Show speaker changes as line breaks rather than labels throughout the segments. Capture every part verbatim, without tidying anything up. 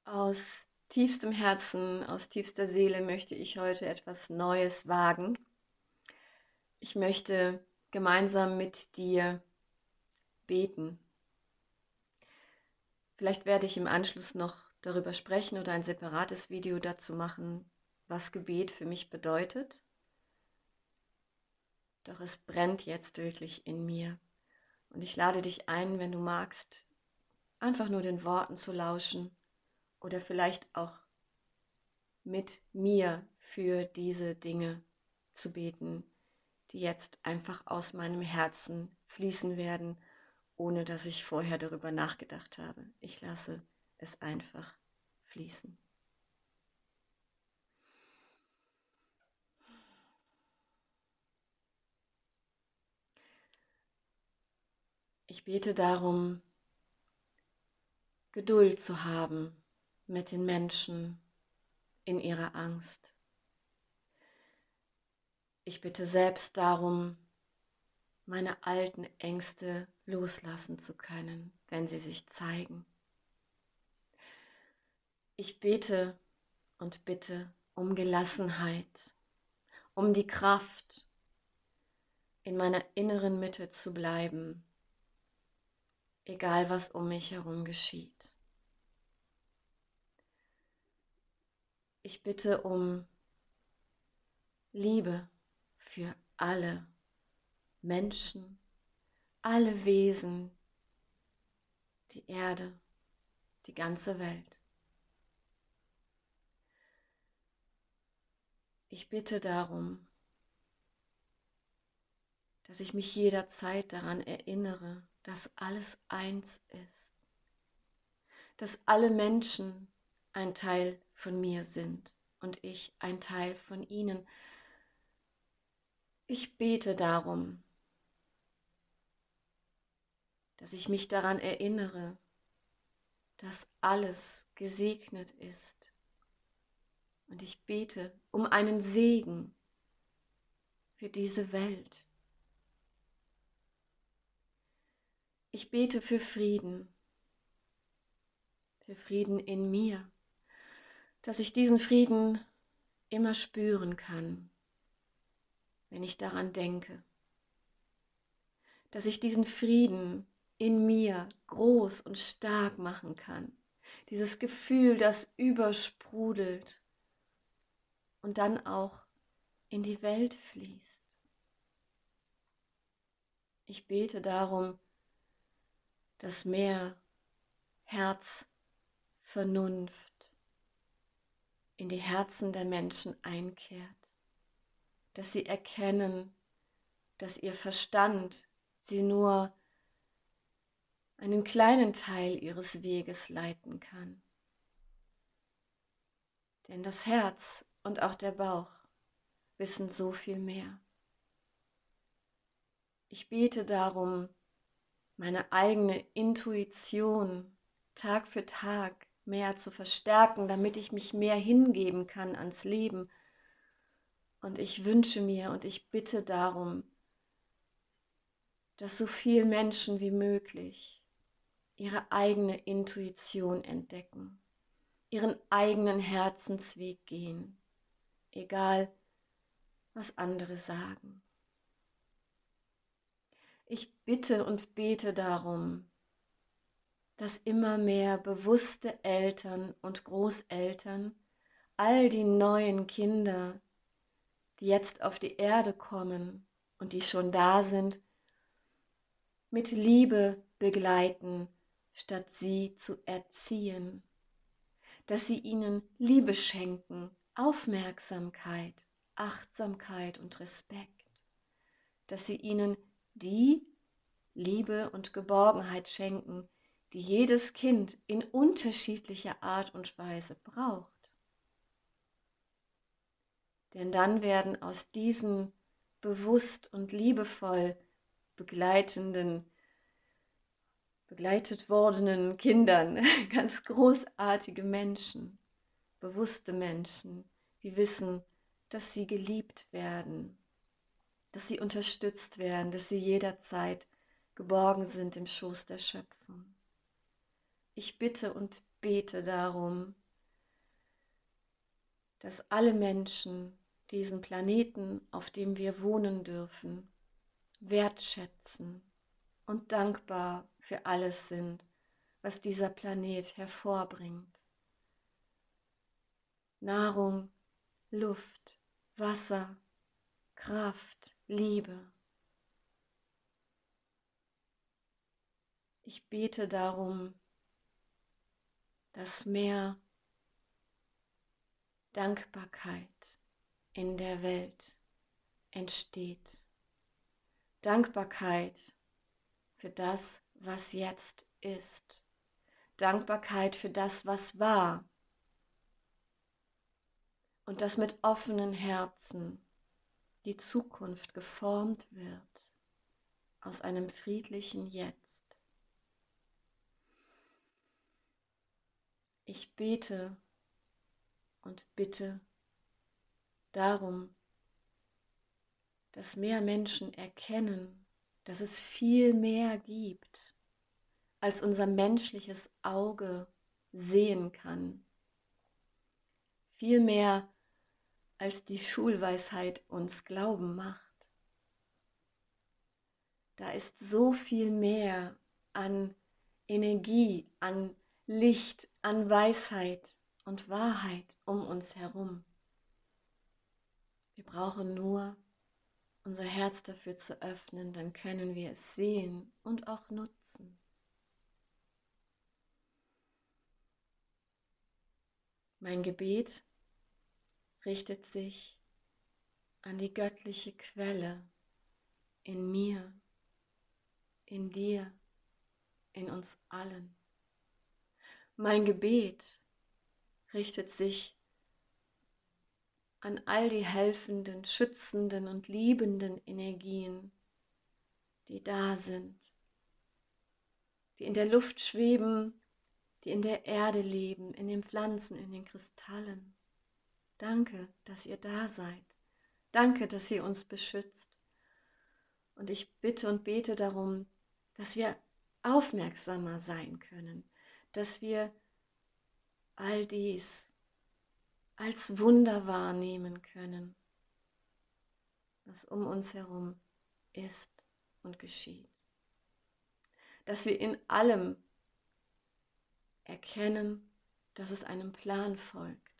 Aus tiefstem Herzen, aus tiefster Seele möchte ich heute etwas Neues wagen. Ich möchte gemeinsam mit dir beten. Vielleicht werde ich im Anschluss noch darüber sprechen oder ein separates Video dazu machen, was Gebet für mich bedeutet. Doch es brennt jetzt wirklich in mir. Und ich lade dich ein, wenn du magst, einfach nur den Worten zu lauschen oder vielleicht auch mit mir für diese Dinge zu beten, die jetzt einfach aus meinem Herzen fließen werden, ohne dass ich vorher darüber nachgedacht habe. Ich lasse es einfach fließen. Ich bete darum, Geduld zu haben mit den Menschen in ihrer Angst. Ich bitte selbst darum, meine alten Ängste loslassen zu können, wenn sie sich zeigen. Ich bete und bitte um Gelassenheit, um die Kraft, in meiner inneren Mitte zu bleiben, egal was um mich herum geschieht. Ich bitte um Liebe für alle Menschen, alle Wesen, die Erde, die ganze Welt. Ich bitte darum, dass ich mich jederzeit daran erinnere, dass alles eins ist, dass alle Menschen ein Teil von mir sind und ich ein Teil von ihnen. Ich bete darum, dass ich mich daran erinnere, dass alles gesegnet ist. Und ich bete um einen Segen für diese Welt. Ich bete für Frieden, für Frieden in mir, dass ich diesen Frieden immer spüren kann, wenn ich daran denke, dass ich diesen Frieden in mir groß und stark machen kann, dieses Gefühl, das übersprudelt und dann auch in die Welt fließt. Ich bete darum, dass mehr Herz, Vernunft in die Herzen der Menschen einkehrt, dass sie erkennen, dass ihr Verstand sie nur einen kleinen Teil ihres Weges leiten kann. Denn das Herz und auch der Bauch wissen so viel mehr. Ich bete darum, meine eigene Intuition Tag für Tag mehr zu verstärken, damit ich mich mehr hingeben kann ans Leben. Und ich wünsche mir und ich bitte darum, dass so viele Menschen wie möglich ihre eigene Intuition entdecken, ihren eigenen Herzensweg gehen, egal was andere sagen. Ich bitte und bete darum, dass immer mehr bewusste Eltern und Großeltern all die neuen Kinder, die jetzt auf die Erde kommen und die schon da sind, mit Liebe begleiten, statt sie zu erziehen, dass sie ihnen Liebe schenken, Aufmerksamkeit, Achtsamkeit und Respekt, dass sie ihnen die Liebe und Geborgenheit schenken, die jedes Kind in unterschiedlicher Art und Weise braucht. Denn dann werden aus diesen bewusst und liebevoll begleitenden, begleitet wordenen Kindern ganz großartige Menschen, bewusste Menschen, die wissen, dass sie geliebt werden, dass sie unterstützt werden, dass sie jederzeit geborgen sind im Schoß der Schöpfung. Ich bitte und bete darum, dass alle Menschen diesen Planeten, auf dem wir wohnen dürfen, wertschätzen und dankbar für alles sind, was dieser Planet hervorbringt. Nahrung, Luft, Wasser, Kraft, Liebe. Ich bete darum, dass mehr Dankbarkeit in der Welt entsteht. Dankbarkeit für das, was jetzt ist. Dankbarkeit für das, was war. Und dass mit offenen Herzen die Zukunft geformt wird aus einem friedlichen Jetzt. Ich bete und bitte darum, dass mehr Menschen erkennen, dass es viel mehr gibt, als unser menschliches Auge sehen kann. Viel mehr, als die Schulweisheit uns glauben macht. Da ist so viel mehr an Energie, an Licht, an Weisheit und Wahrheit um uns herum. Wir brauchen nur unser Herz dafür zu öffnen, dann können wir es sehen und auch nutzen. Mein Gebet richtet sich an die göttliche Quelle in mir, in dir, in uns allen. Mein Gebet richtet sich an all die helfenden, schützenden und liebenden Energien, die da sind, die in der Luft schweben, die in der Erde leben, in den Pflanzen, in den Kristallen. Danke, dass ihr da seid. Danke, dass ihr uns beschützt. Und ich bitte und bete darum, dass wir aufmerksamer sein können, dass wir all dies als Wunder wahrnehmen können, was um uns herum ist und geschieht. Dass wir in allem erkennen, dass es einem Plan folgt.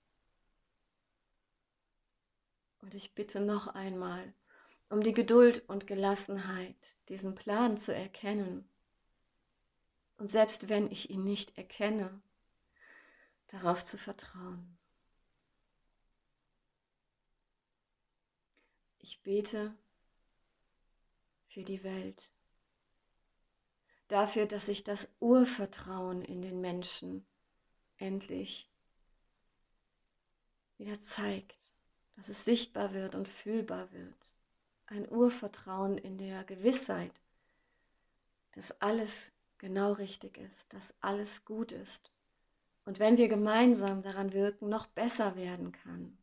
Und ich bitte noch einmal um die Geduld und Gelassenheit, diesen Plan zu erkennen. Und selbst wenn ich ihn nicht erkenne, darauf zu vertrauen. Ich bete für die Welt, dafür, dass sich das Urvertrauen in den Menschen endlich wieder zeigt, dass es sichtbar wird und fühlbar wird. Ein Urvertrauen in der Gewissheit, dass alles genau richtig ist, dass alles gut ist und wenn wir gemeinsam daran wirken, noch besser werden kann.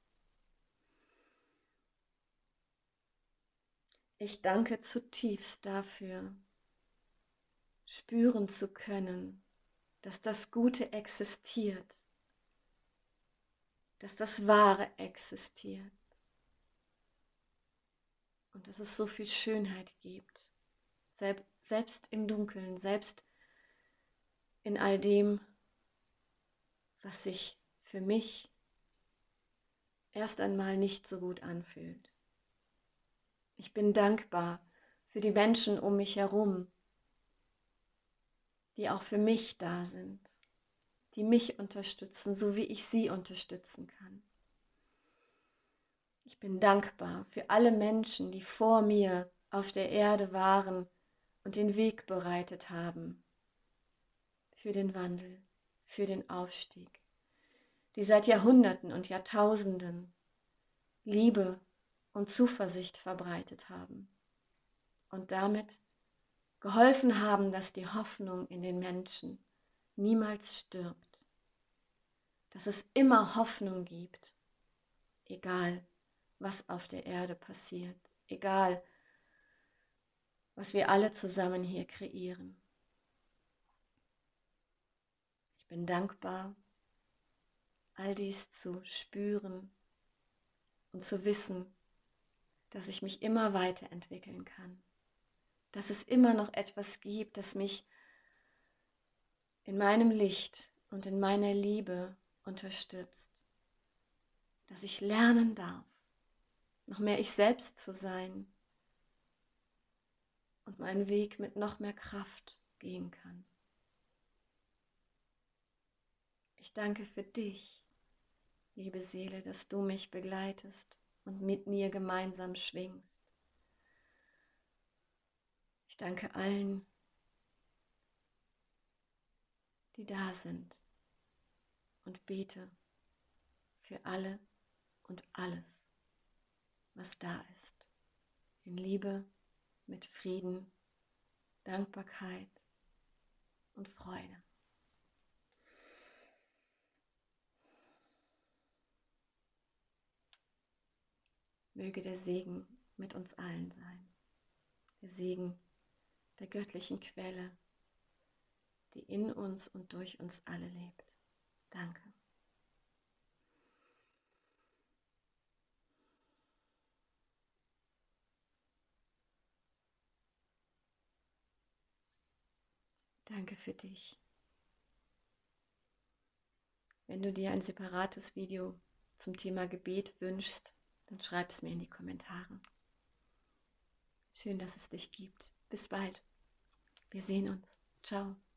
Ich danke zutiefst dafür, spüren zu können, dass das Gute existiert, dass das Wahre existiert und dass es so viel Schönheit gibt, selbst im Dunkeln, selbst in all dem, was sich für mich erst einmal nicht so gut anfühlt. Ich bin dankbar für die Menschen um mich herum, die auch für mich da sind, die mich unterstützen, so wie ich sie unterstützen kann. Ich bin dankbar für alle Menschen, die vor mir auf der Erde waren und den Weg bereitet haben für den Wandel, für den Aufstieg, die seit Jahrhunderten und Jahrtausenden Liebe und Zuversicht verbreitet haben und damit geholfen haben, dass die Hoffnung in den Menschen niemals stirbt, dass es immer Hoffnung gibt, egal was auf der Erde passiert, egal was wir alle zusammen hier kreieren. bin dankbar, all dies zu spüren und zu wissen, dass ich mich immer weiterentwickeln kann, dass es immer noch etwas gibt, das mich in meinem Licht und in meiner Liebe unterstützt, dass ich lernen darf, noch mehr ich selbst zu sein und meinen Weg mit noch mehr Kraft gehen kann. Ich danke für dich, liebe Seele, dass du mich begleitest und mit mir gemeinsam schwingst. Ich danke allen, die da sind, und bete für alle und alles, was da ist. In Liebe, mit Frieden, Dankbarkeit und Freude. Möge der Segen mit uns allen sein. Der Segen der göttlichen Quelle, die in uns und durch uns alle lebt. Danke. Danke für dich. Wenn du dir ein separates Video zum Thema Gebet wünschst, dann schreib es mir in die Kommentare. Schön, dass es dich gibt. Bis bald. Wir sehen uns. Ciao.